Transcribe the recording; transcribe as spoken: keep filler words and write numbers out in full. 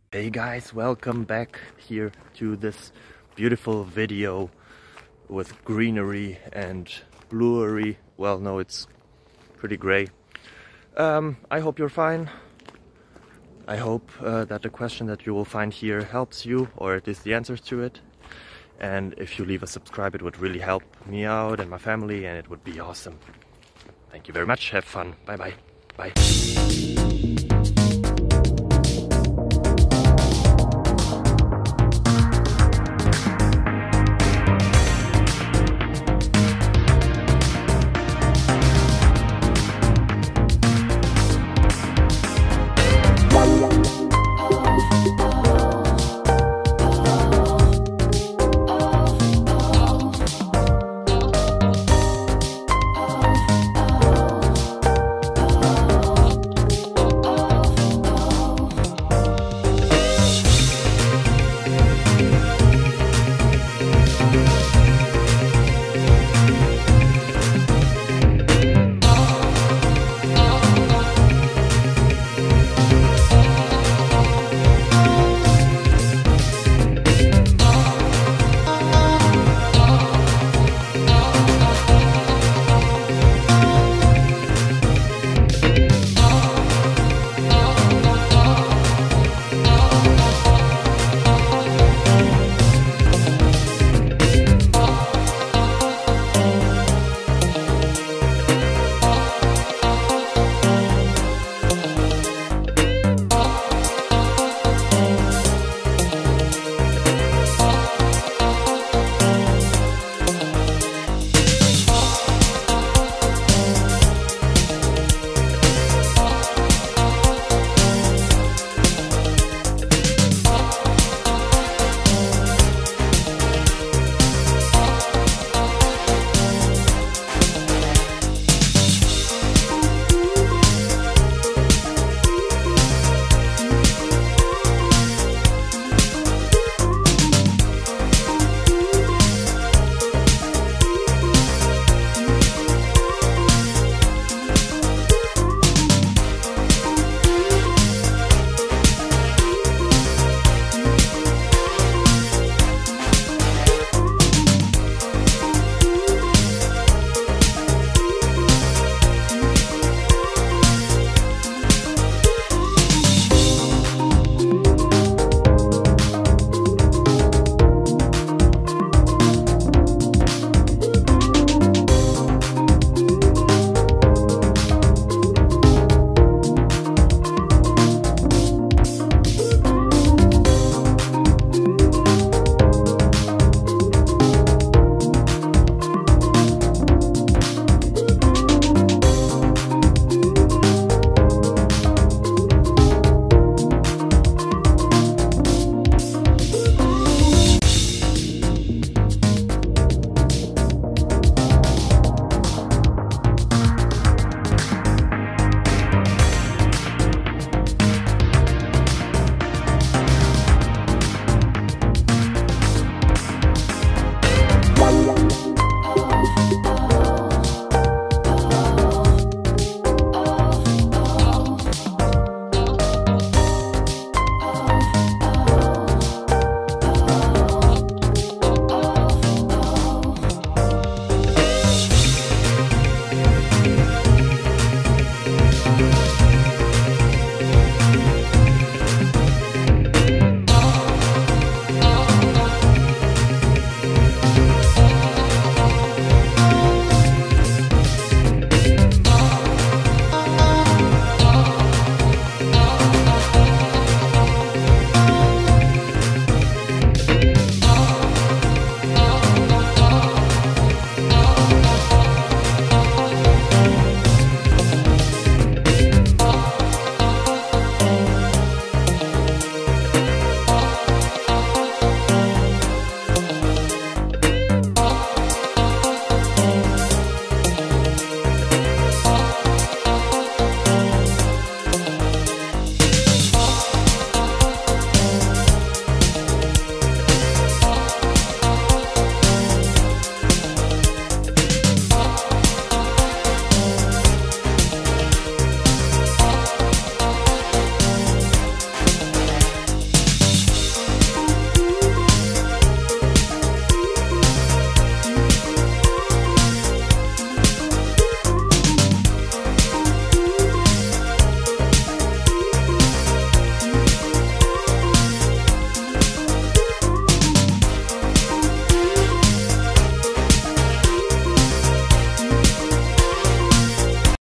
Hey guys, welcome back here to this beautiful video with greenery and bluery. Well, no, it's pretty gray. Um, I hope you're fine. I hope uh, that the question that you will find here helps you, or at least the answers to it. And if you leave a subscribe, it would really help me out and my family, and it would be awesome. Thank you very much. Have fun. Bye bye. Bye.